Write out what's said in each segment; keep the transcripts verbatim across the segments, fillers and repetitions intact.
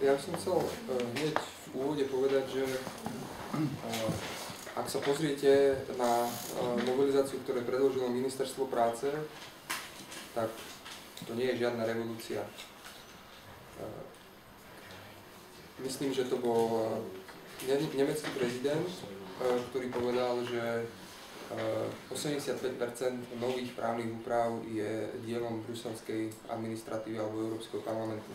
ja by som chcel hneď v úvode povedať, že ak sa pozriete na novelizáciu, ktoré predložilo Ministerstvo práce, tak to nie je žiadna revolúcia. Myslím, že to bol nemecký prezident, ktorý povedal, že osemdesiatpäť percent nových právnych úprav je dielom bruselskej administratívy alebo Európskeho parlamentu.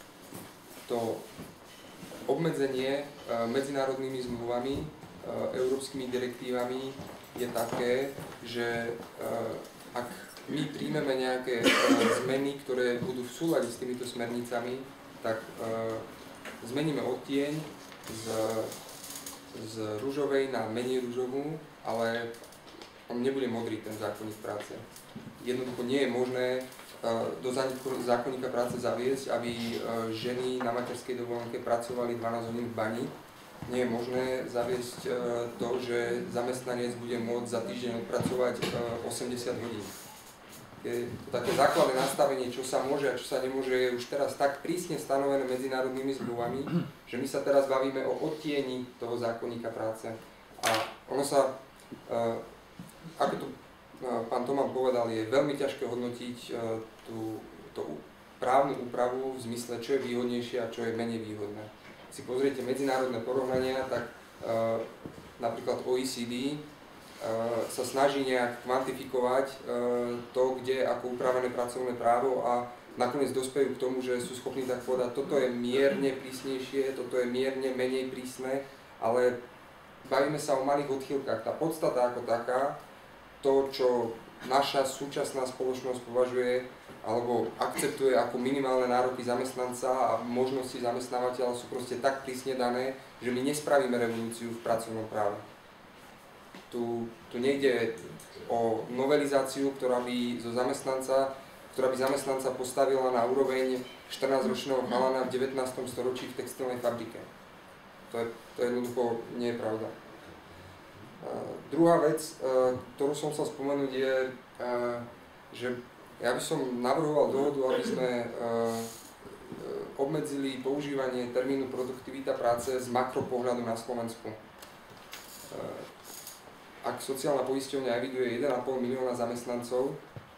To obmedzenie medzinárodnými zmluvami, európskymi direktívami je také, že ak my príjmeme nejaké zmeny, ktoré budú v súlade s týmito smernicami, tak zmeníme odtieň z, z ružovej na menej ružovú, ale on nebude modrý, ten zákonník práce. Jednoducho nie je možné do zákonníka práce zaviesť, aby ženy na materskej dovolenke pracovali dvanásť hodín v bani. Nie je možné zaviesť to, že zamestnanec bude môcť za týždeň odpracovať osemdesiat hodín. Je to také základné nastavenie, čo sa môže a čo sa nemôže, je už teraz tak prísne stanovené medzinárodnými zmluvami, že my sa teraz bavíme o odtieni toho zákonníka práce. A ono sa, ako to pán Toman povedal, je veľmi ťažké hodnotiť tú, tú právnu úpravu v zmysle, čo je výhodnejšie a čo je menej výhodné. Si pozriete medzinárodné porovnania, tak napríklad O E C D sa snaží nejak kvantifikovať to, kde ako upravené pracovné právo a nakoniec dospejú k tomu, že sú schopní tak povedať, toto je mierne prísnejšie, toto je mierne menej prísne, ale bavíme sa o malých odchýlkach. Tá podstata ako taká, to, čo naša súčasná spoločnosť považuje alebo akceptuje ako minimálne nároky zamestnanca a možnosti zamestnávateľa, sú proste tak prísne dané, že my nespravíme revolúciu v pracovnom práve. Tu, tu nejde o novelizáciu, ktorá by zo zamestnanca, ktorá by zamestnanca postavila na úroveň štrnásťročného chalana v devätnástom storočí v textilnej fabrike. To, je, to jednoducho nie je pravda. Uh, druhá vec, uh, ktorú som chcel spomenúť, je, uh, že ja by som navrhoval dohodu, aby sme uh, obmedzili používanie termínu produktivita práce z makropohľadu na Slovensku. Uh, Ak sociálna poisťovňa eviduje jeden a pol milióna zamestnancov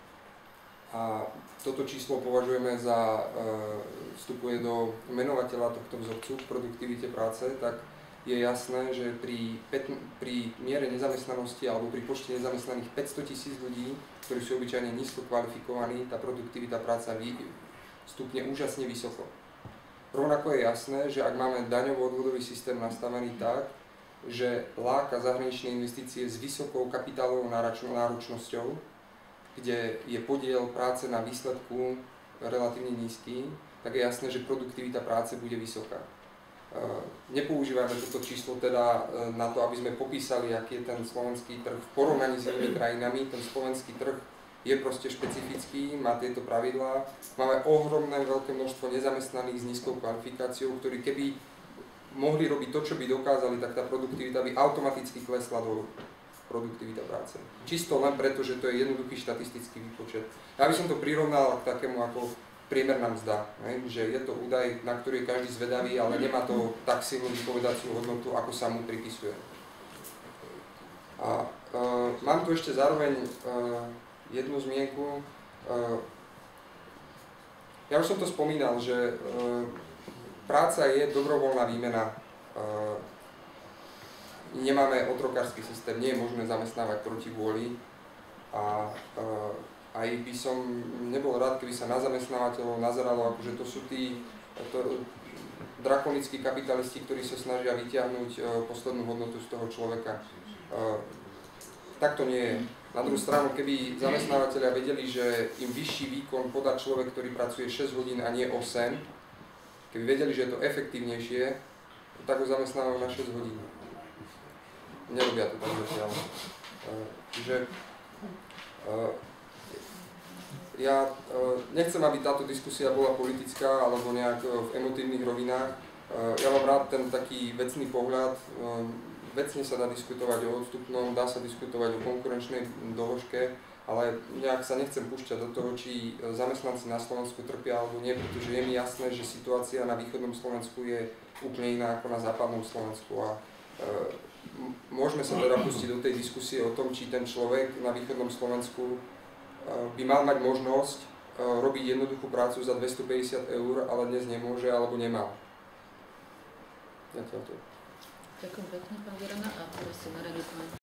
a toto číslo považujeme za, e, vstupuje do menovateľa tohto vzorcu v produktivite práce, tak je jasné, že pri, pri miere nezamestnanosti alebo pri počte nezamestnaných päťsto tisíc ľudí, ktorí sú obyčajne nízko kvalifikovaní, tá produktivita práca vstupne úžasne vysoko. Rovnako je jasné, že ak máme daňovo-odvodový systém nastavený tak, že láka zahraničné investície s vysokou kapitálovou náročnosťou, kde je podiel práce na výsledku relatívne nízky, tak je jasné, že produktivita práce bude vysoká. Nepoužívame toto číslo teda na to, aby sme popísali, aký je ten slovenský trh v porovnaní s inými krajinami. Ten slovenský trh je proste špecifický, má tieto pravidlá. Máme ohromné veľké množstvo nezamestnaných s nízkou kvalifikáciou, ktorí keby mohli robiť to, čo by dokázali, tak tá produktivita by automaticky klesla dolu. Produktivita práce. Čisto len preto, že to je jednoduchý štatistický výpočet. Ja by som to prirovnal k takému ako priemerná mzda, ne? Že je to údaj, na ktorý je každý zvedavý, ale nemá to tak silnú vypovedaciu hodnotu, ako sa mu pripisuje. A e, mám tu ešte zároveň e, jednu zmienku. E, ja už som to spomínal, že e, práca je dobrovoľná výmena. Nemáme otrokársky systém, nie je možné zamestnávať proti vôli a aj by som nebol rád, keby sa na zamestnávateľov nazeralo, akože to sú tí to, drakonickí kapitalisti, ktorí sa snažia vyťahnuť poslednú hodnotu z toho človeka. Tak to nie je. Na druhú stranu, keby zamestnávateľia vedeli, že im vyšší výkon podá človek, ktorý pracuje šesť hodín a nie osem, keby vedeli, že je to efektívnejšie, tak ho zamestnávajú na šesť hodín. Nerobia to tak zatiaľ. Čiže ja nechcem, aby táto diskusia bola politická alebo nejak v emotívnych rovinách. Ja mám rád ten taký vecný pohľad. Vecne sa dá diskutovať o odstupnom, dá sa diskutovať o konkurenčnej doložke, ale nejak sa nechcem púšťať do toho, či zamestnanci na Slovensku trpia alebo nie, pretože je mi jasné, že situácia na východnom Slovensku je úplne iná ako na západnom Slovensku a e, môžeme sa teda pustiť do tej diskusie o tom, či ten človek na východnom Slovensku e, by mal mať možnosť e, robiť jednoduchú prácu za dvestopäťdesiat eur, ale dnes nemôže alebo nemal. Ďakujem. Ďakujem pekne, pán Gerana, a prosím na rade pán